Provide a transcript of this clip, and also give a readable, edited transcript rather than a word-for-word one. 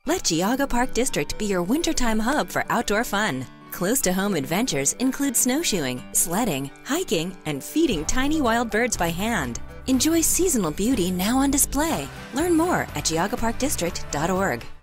Let Geauga Park District be your wintertime hub for outdoor fun. Close-to-home adventures include snowshoeing, sledding, hiking, and feeding tiny wild birds by hand. Enjoy seasonal beauty now on display. Learn more at geaugaparkdistrict.org.